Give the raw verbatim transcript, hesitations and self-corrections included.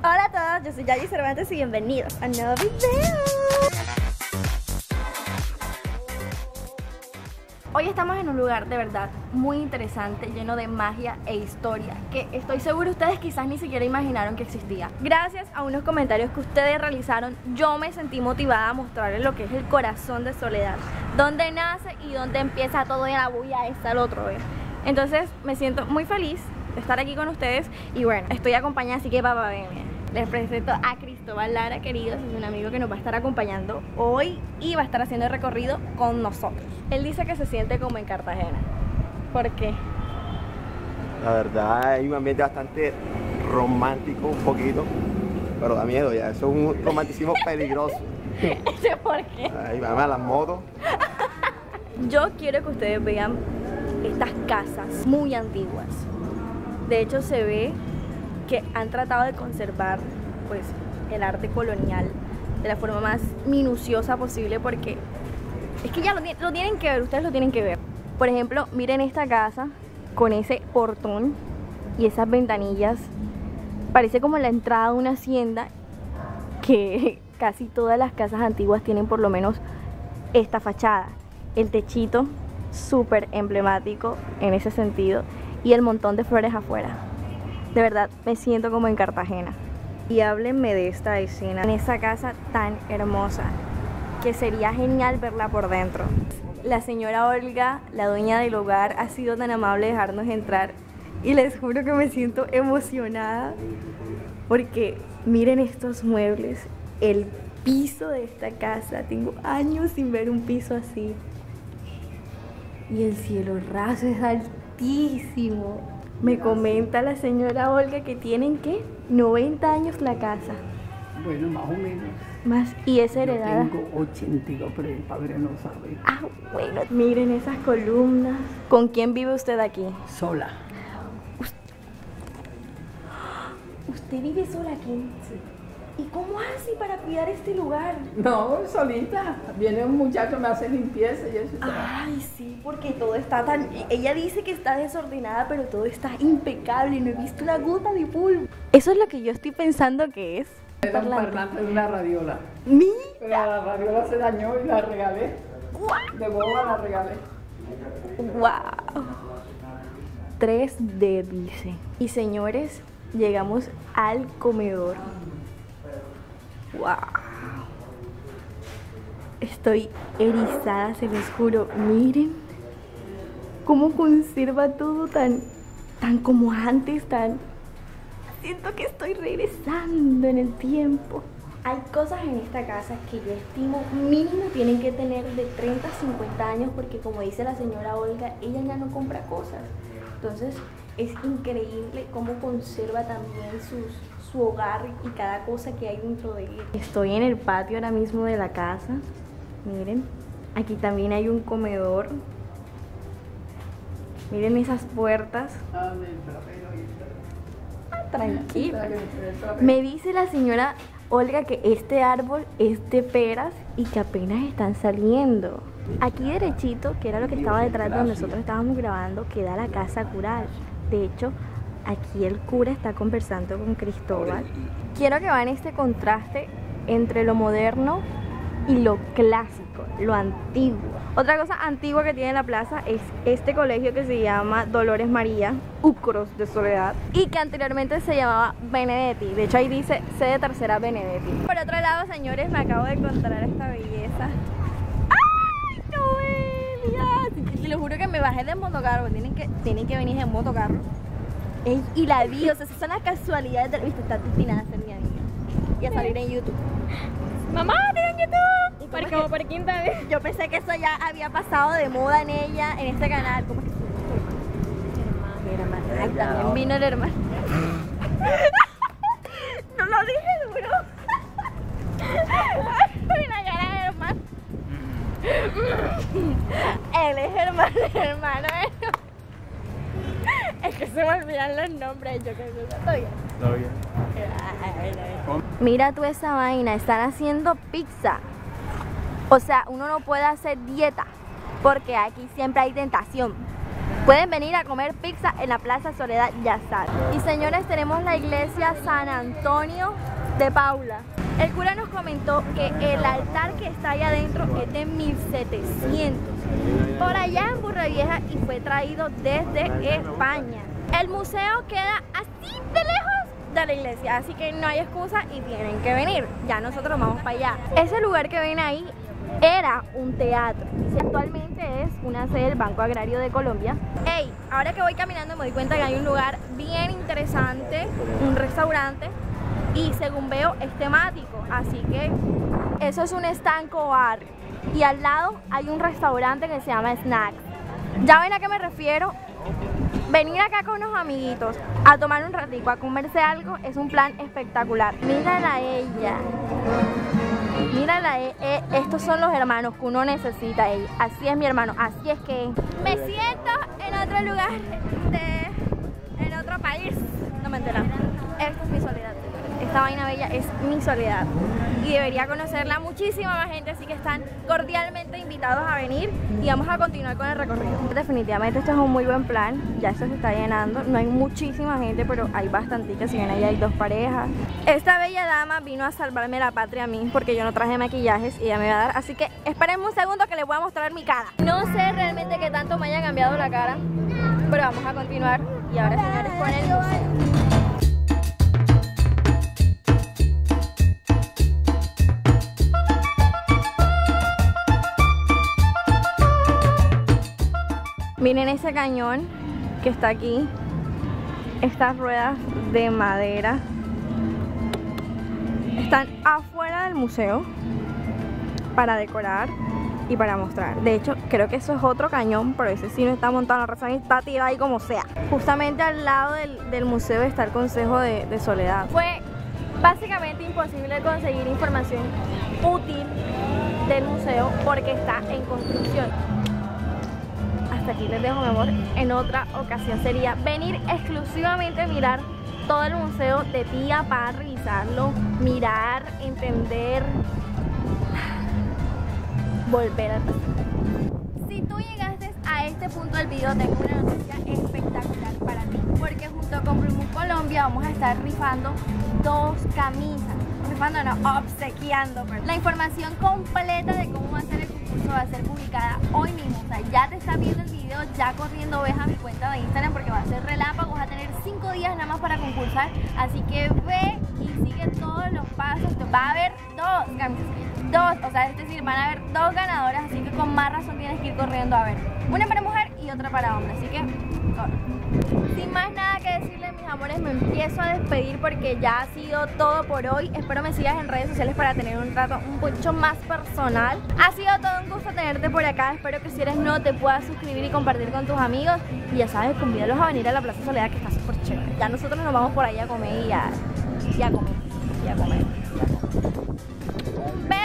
Hola a todos, yo soy Yayi Cervantes y bienvenidos a un nuevo video. Hoy estamos en un lugar de verdad muy interesante, lleno de magia e historia, que estoy seguro ustedes quizás ni siquiera imaginaron que existía. Gracias a unos comentarios que ustedes realizaron, yo me sentí motivada a mostrarles lo que es el corazón de Soledad, donde nace y donde empieza todo y la bulla está el otro, ¿eh? Entonces me siento muy feliz de estar aquí con ustedes y bueno, estoy acompañada, así que papá, ven, les presento a Cristóbal Lara, queridos, es un amigo que nos va a esestar acompañando hoy y va a estar haciendo el recorrido con nosotros. Él dice que se siente como en Cartagena. ¿Por qué? La verdad hay un ambiente bastante romántico un poquito, pero da miedo ya, eso es un romanticismo peligroso. ¿Ese por qué? Ay, mamá, las motos. Yo quiero que ustedes vean estas casas muy antiguas. De hecho se ve que han tratado de conservar pues el arte colonial de la forma más minuciosa posible, porque es que ya lo, lo tienen que ver, ustedes lo tienen que ver. Por ejemplo, miren esta casa con ese portón y esas ventanillas, parece como la entrada de una hacienda, que casi todas las casas antiguas tienen por lo menos esta fachada. El techito súper emblemático en ese sentido y el montón de flores afuera. De verdad me siento como en Cartagena. Y háblenme de esta escena en esa casa tan hermosa, que sería genial verla por dentro. La señora Olga, la dueña del hogar, ha sido tan amable de dejarnos entrar y les juro que me siento emocionada porque miren estos muebles, el piso de esta casa, tengo años sin ver un piso así y el cielo raso es altísimo. Me comenta la señora Olga que tienen, ¿qué? noventa años la casa. Bueno, más o menos. Más, y es heredada. Yo tengo ochenta y dos, pero el padre no sabe. Ah, bueno, miren esas columnas. ¿Con quién vive usted aquí? Sola. ¿Usted vive sola aquí? Sí. ¿Y cómo hace para cuidar este lugar? No, solita. Viene un muchacho, me hace limpieza y eso. Ay, sí, porque todo está tan... Ella dice que está desordenada, pero todo está impecable. No he visto una gota de polvo. Eso es lo que yo estoy pensando que es. Era un parlante de una radiola. ¡Mira! Pero la radiola se dañó y la regalé. ¡Guau! De boba la regalé. ¡Wow! tres D dice. Y señores, llegamos al comedor. ¡Wow! Estoy erizada, se los juro. Miren cómo conserva todo tan, tan como antes, tan... Siento que estoy regresando en el tiempo. Hay cosas en esta casa que yo estimo mínimo tienen que tener de treinta a cincuenta años, porque como dice la señora Olga, ella ya no compra cosas. Entonces es increíble cómo conserva también sus... su hogar y cada cosa que hay dentro de él. Estoy en el patio ahora mismo de la casa. Miren, aquí también hay un comedor. Miren esas puertas. Ah, tranquila. Me dice la señora Olga que este árbol es de peras y que apenas están saliendo. Aquí derechito, que era lo que estaba detrás de donde nosotros estábamos grabando, queda la casa cural. De hecho, aquí el cura está conversando con Cristóbal. Quiero que vean este contraste entre lo moderno y lo clásico, lo antiguo. Otra cosa antigua que tiene la plaza es este colegio que se llama Dolores María, Ucros de Soledad, y que anteriormente se llamaba Benedetti. De hecho ahí dice sede tercera Benedetti. Por otro lado, señores, me acabo de encontrar esta belleza. ¡Ay, Noelia! Se lo juro que me bajé del motocarro. Tienen que, tienen que venir en motocarro. Ey, y la vi, o sea, esas son las casualidades de la vista. Está destinada a ser mi amiga y a salir en YouTube. ¡Mamá, te en YouTube! Por, como por quinta vez. Yo pensé que eso ya había pasado de moda en ella, en este canal. ¿Cómo es que se llama? Mi hermano. Mi hermano. Ay, también vino el hermano. No lo dije duro. Una cara de hermano. Él es hermano, hermano. Es que se me olvidan los nombres, yo creo que está bien. Todo bien. Mira tú esa vaina, están haciendo pizza. O sea, uno no puede hacer dieta porque aquí siempre hay tentación. Pueden venir a comer pizza en la Plaza Soledad, ya saben. Y señores, tenemos la iglesia San Antonio de Paula. El cura nos comentó que el altar que está ahí adentro es de mil setecientos, por allá en Burravieja, y fue traído desde España. El museo queda así de lejos de la iglesia, así que no hay excusa y tienen que venir. Ya nosotros vamos para allá. Ese lugar que ven ahí era un teatro. Actualmente es una sede del Banco Agrario de Colombia. Hey, ahora que voy caminando me doy cuenta que hay un lugar bien interesante, un restaurante, y según veo es temático, así que eso es un estanco bar. Y al lado hay un restaurante que se llama Snacks. ¿Ya ven a qué me refiero? Venir acá con unos amiguitos a tomar un ratico, a comerse algo, es un plan espectacular. Mírala a ella. Mírala, eh, eh, estos son los hermanos que uno necesita. Eh. Así es mi hermano, así es que me siento en otro lugar, de, en otro país. No me enteran. Esta es mi soledad. Esta vaina bella es mi soledad y debería conocerla muchísima más gente, así que están cordialmente invitados a venir y vamos a continuar con el recorrido. Definitivamente esto es un muy buen plan, ya esto se está llenando, no hay muchísima gente, pero hay bastantitas, si ven ahí hay dos parejas. Esta bella dama vino a salvarme la patria a mí porque yo no traje maquillajes y ella me va a dar, así que espérenme un segundo que les voy a mostrar mi cara. No sé realmente qué tanto me haya cambiado la cara, pero vamos a continuar y ahora señores con el museo. Miren ese cañón que está aquí, estas ruedas de madera están afuera del museo para decorar y para mostrar. De hecho, creo que eso es otro cañón, pero ese sí no está montado en la razón y está tirado ahí como sea. Justamente al lado del, del museo está el Consejo de, de Soledad. Fue básicamente imposible conseguir información útil del museo porque está en construcción. Hasta aquí les dejo, mi amor. En otra ocasión sería venir exclusivamente a mirar todo el museo de día para revisarlo, mirar, entender, volver al pasado. Si tú llegaste a este punto del video, tengo una noticia espectacular para ti, porque junto con Blue Moon Colombia vamos a estar rifando dos camisas. Rifando, no, obsequiando. La información completa de cómo va a ser el concurso va a ser publicada hoy mismo. O sea, ya te estás viendo el video, ya corriendo ves a mi cuenta de Instagram porque va a ser relámpago. Vas a tener cinco días nada más para concursar. Así que ve y sigue todos los pasos. Va a haber dos camisas. Dos, o sea, es decir, van a haber dos ganadoras. Así que con más razón tienes que ir corriendo a ver. Una para mujer y otra para hombre. Así que, corre. Sin más nada que decirles, mis amores, me empiezo a despedir porque ya ha sido todo por hoy. Espero me sigas en redes sociales para tener un trato un mucho más personal. Ha sido todo un gusto tenerte por acá. Espero que si eres nuevo te puedas suscribir y compartir con tus amigos. Y ya sabes, convídalos a venir a la Plaza Soledad, que está súper chévere. Ya nosotros nos vamos por ahí a comer y a, y a comer. Y a comer. Y a comer. Un beso.